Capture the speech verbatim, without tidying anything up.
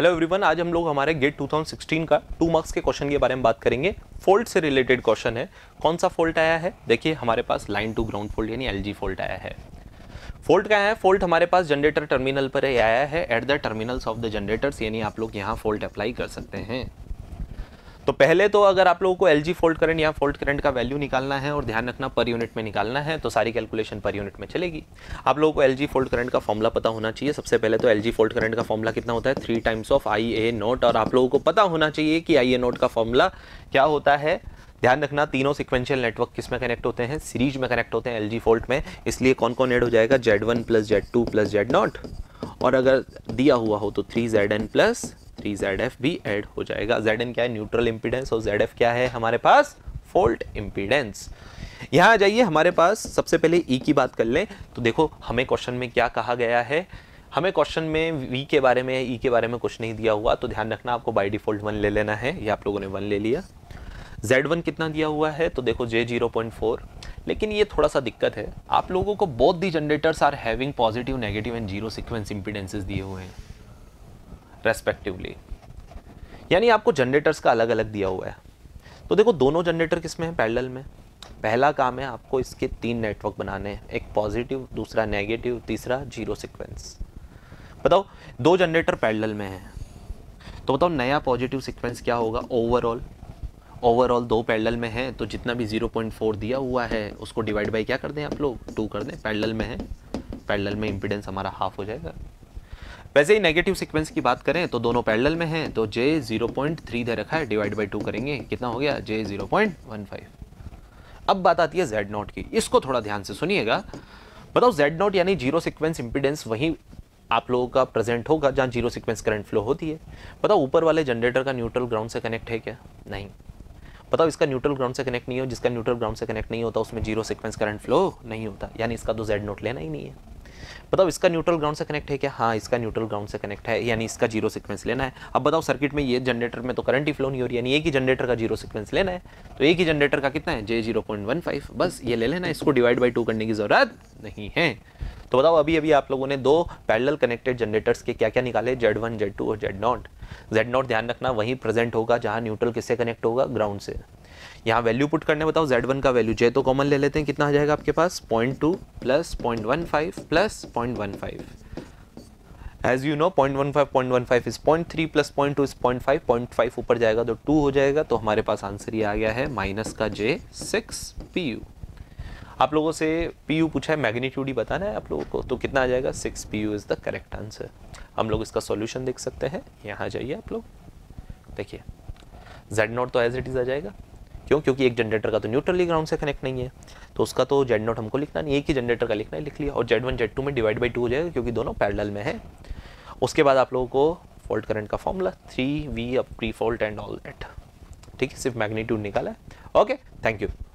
Hello everyone, आज हम लोग हमारे गेट दो हज़ार सोलह का टू मार्क्स के क्वेश्चन के बारे में बात करेंगे। फॉल्ट से रिलेटेड क्वेश्चन है। कौन सा फॉल्ट आया है? देखिए हमारे पास लाइन टू ग्राउंड फॉल्ट यानी एलजी फॉल्ट आया है। फॉल्ट क्या है? फॉल्ट हमारे पास जनरेटर टर्मिनल पर आया है at the terminals of the generators, यानी आप लोग यहाँ फॉल्ट अप्लाई कर सकते हैं। तो पहले तो अगर आप लोगों को एलजी फॉल्ट करंट या फॉल्ट करंट का वैल्यू निकालना है और ध्यान रखना पर यूनिट में निकालना है, तो सारी कैलकुलेशन पर यूनिट में चलेगी। आप लोगों को एलजी फॉल्ट करंट का फॉर्मूला पता होना चाहिए। सबसे पहले तो एलजी फॉल्ट करंट का फॉर्मूला कितना होता है? Three times of I A naught. और आप लोगों को पता होना चाहिए कि आई ए नोट का फॉर्मूला क्या होता है। ध्यान रखना, तीनों सिक्वेंशियल नेटवर्क किस में कनेक्ट होते हैं? सीरीज में कनेक्ट होते हैं एलजी फॉल्ट में। इसलिए कौन कौन ऐड हो जाएगा? Z one plus Z two plus Z naught, और अगर दिया हुआ हो तो three Z N plus three Z F भी ऐड हो जाएगा। Zn क्या है? न्यूट्रल इंपीडेंस, और Zf क्या है हमारे पास? Fault impedance. यहाँ आ जाइए, हमारे पास सबसे पहले ई की बात कर लें। तो देखो हमें क्वेश्चन में क्या कहा गया है। हमें क्वेश्चन में वी के बारे में, ई के बारे में कुछ नहीं दिया हुआ, तो ध्यान रखना आपको बाय डिफॉल्ट वन ले लेना है। ये आप लोगों ने वन ले लिया। जेड वन कितना दिया हुआ है? तो देखो जे जीरो पॉइंट फोर। लेकिन ये थोड़ा सा दिक्कत है, आप लोगों को both the generators are having positive, negative and zero sequence impedances दिए हुए हैं रेस्पेक्टिवली, यानी आपको जनरेटर्स का अलग अलग दिया हुआ है। तो देखो दोनों जनरेटर किस में है? पैरेलल में। पहला काम है आपको इसके तीन नेटवर्क बनाने हैं, एक पॉजिटिव, दूसरा नेगेटिव, तीसरा जीरो सीक्वेंस। बताओ दो जनरेटर पैरेलल में है, तो बताओ नया पॉजिटिव सीक्वेंस क्या होगा? ओवरऑल ओवरऑल दो पैरेलल में है, तो जितना भी जीरो पॉइंट फोर दिया हुआ है उसको डिवाइड बाई क्या कर दें आप लोग? टू कर दें। पैरेलल में है, पैरेलल में इंपीडेंस हमारा हाफ हो जाएगा। वैसे ही नेगेटिव सीक्वेंस की बात करें तो दोनों पैरेलल में हैं, तो J ज़ीरो पॉइंट थ्री दे रखा है, डिवाइड बाई टू करेंगे, कितना हो गया? J zero point one five. अब बात आती है Z नॉट की, इसको थोड़ा ध्यान से सुनिएगा। बताओ Z नॉट यानी जीरो सीक्वेंस इंपीडेंस वहीं आप लोगों का प्रेजेंट होगा जहाँ जीरो सीक्वेंस करंट फ्लो होती है। बताओ ऊपर वाले जनरेटर का न्यूट्रल ग्राउंड से कनेक्ट है क्या? नहीं। बताओ इसका न्यूट्रल ग्राउंड से कनेक्ट नहीं हो, जिसका न्यूट्रल ग्राउंड से कनेक्ट नहीं होता उसमें जीरो सीक्वेंस करंट फ्लो नहीं होता, यानी इसका तो Z नॉट लेना ही नहीं है। बताओ इसका न्यूट्रल ग्राउंड से कनेक्ट है क्या? हाँ, इसका न्यूट्रल ग्राउंड से कनेक्ट है, यानी इसका जीरो सीक्वेंस लेना है। अब बताओ सर्किट में ये जनरेटर में तो करंट ही फ्लो नहीं हो रही, यानी एक ही जनरेटर का जीरो सीक्वेंस लेना है। तो एक ही जनरेटर का कितना है? J zero point one five, बस ये ले लेना, इसको डिवाइड बाई टू करने की जरूरत नहीं है। तो बताओ अभी अभी आप लोगों ने दो पैरेलल कनेक्टेड जनरेटर्स के क्या क्या निकाले? जेड वन, जेड टू और जेड नॉट। जेड नॉट ध्यान रखना वहीं प्रेजेंट होगा जहाँ न्यूट्रल किससे कनेक्ट होगा? ग्राउंड से। यहाँ वैल्यू पुट करने, बताओ जेड वन का वैल्यू J तो कॉमन ले लेते हैं, कितना आ जाएगा आपके पास? Point two plus point one five plus point one five. As you know point one five point one five is point three plus point two is point five. Point five ऊपर जाएगा तो टू हो जाएगा, तो हमारे पास answer ये आ गया है माइनस का J सिक्स पी यू। आप लोगों से P U पूछा है, मैग्नीट्यूड ही बताना है आप लोगों को, तो कितना आ जाएगा? Six P U is the correct answer. हम लोग इसका सॉल्यूशन देख सकते हैं, यहाँ जाइए आप लोग, देखिए जेड नॉट तो एज इट इज आ जाएगा। क्यों? क्योंकि एक जनरेटर का तो न्यूट्रली ग्राउंड से कनेक्ट नहीं है, तो उसका तो जेड नॉट हमको लिखना नहीं, एक ही जनरेटर का लिखना है, लिख लिया। और जेड वन जेड टू में डिवाइड बाई टू हो जाएगा क्योंकि दोनों पैरेलल में है। उसके बाद आप लोगों को फॉल्ट करंट का formula three V of pre fault and all that, ठीक है, सिर्फ मैग्नीट्यूड निकाला है। Okay, thank you.